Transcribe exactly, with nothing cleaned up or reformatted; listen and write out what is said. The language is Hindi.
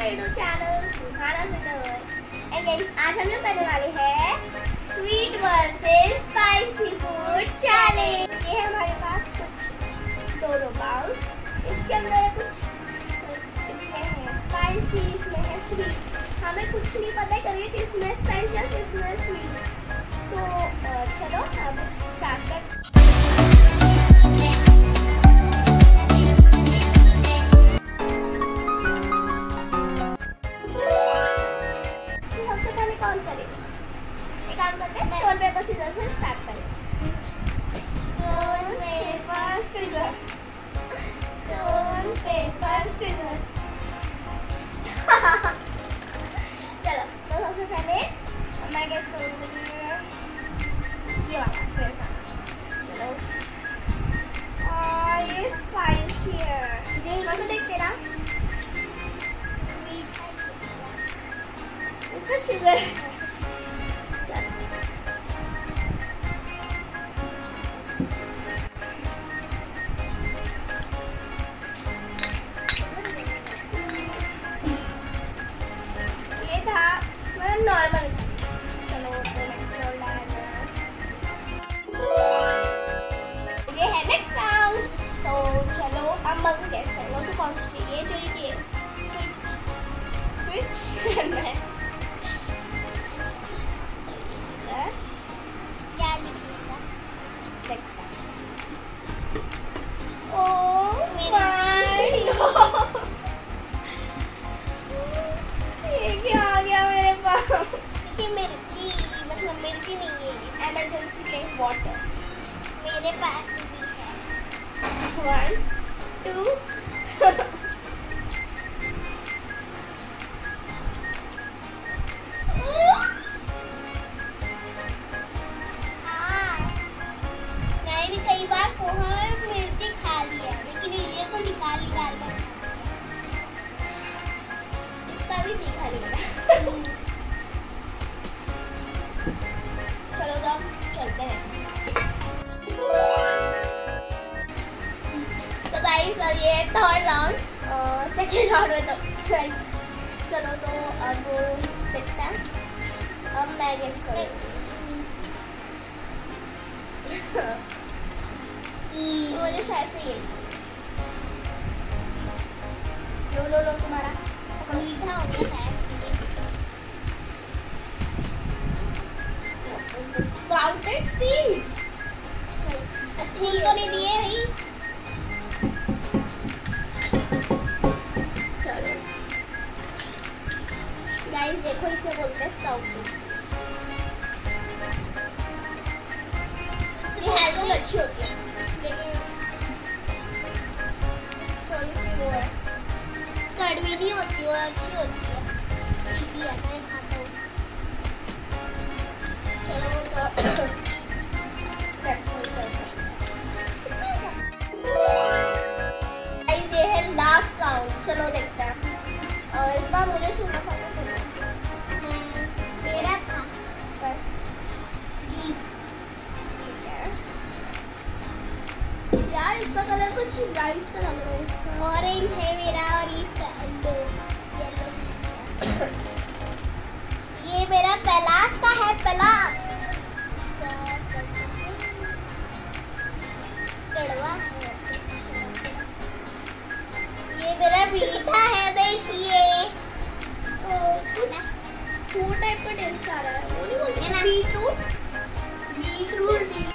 माय यूट्यूब चैनल सुहाना सुंदर। एंड गाइस आज हम लोग करने वाले हैं sweet versus spicy food challenge. ये है हमारे पास कुछ दो दो बाउल्स, इसके अंदर है कुछ, इसमें है स्पाइसी, इसमें है स्वीट। हमें कुछ नहीं पता करिए कि इसमें स्पाइसी और किसमें स्वीट। तो चलो अब स्टार्ट कर। एक काम करते हैं, स्टोन पेपर सीजर से स्टार्ट करें। Stone paper scissor, stone paper scissor. चलो तो सबसे पहले मैं गेस करूँगी ये वाला मेरे साथ। चलो और ये स्पाइसी है, मैं तो देखते ना इसका शुगर। नॉर्मल। चलो तो नेक्स्ट राउंड आएगा, ये है नेक्स्ट राउंड। सो चलो अब मैं गेस करूँगा उसको कौन सी चाहिए। जो ये स्विच करना है, क्या लिखेगा देखता। ओह माय गॉड, ये क्या आ गया मेरे पास। ये मिर्ची, मतलब मिर्ची नहीं है, इमरजेंसी प्लेन वाटर मेरे पास भी है। वन टू हाँ, मैंने भी कई बार पोहा में मिर्ची खा लिया, लेकिन ये तो निकाल निकाल कर भी नहीं खा लिया। चलो तो चलते हैं। तो गाइस अब ये थर्ड राउंड, सेकेंड राउंड में तो गाइस चलो तो अब देखते हैं। अब मैं गेस करूँगी। मुझे शायद से ये चाहिए। लो लो लो तुम्हारा मीठा होता है। Sprouted seeds। स्पून तो नहीं दिए भाई। चलो गाइस देखो, इसे बोलते हैं स्प्राउटेड। ये हेल्थ अच्छी होती है, लेकिन थोड़ी सी वो है, कड़वी नहीं होती, वो अच्छी होती है। ठीक है, मैं खाता हूँ। चलो तो ये है लास्ट राउंड। चलो देखते हैं। और इस बार मुझे शुरू करना चाहिए। मेरा था पर ठीक है यार, इसका कलर कुछ ब्राइट सा लग रहा है। इसका ऑरेंज है मेरा, और इसका येलो येलो। ये मेरा पलास का है, पलास कड़वा है। ये मेरा मीठा है, देखिए कुछ फूड टाइप का टेस्ट आ रहा है। वो नहीं बोलते बीटरूट, बीटरूट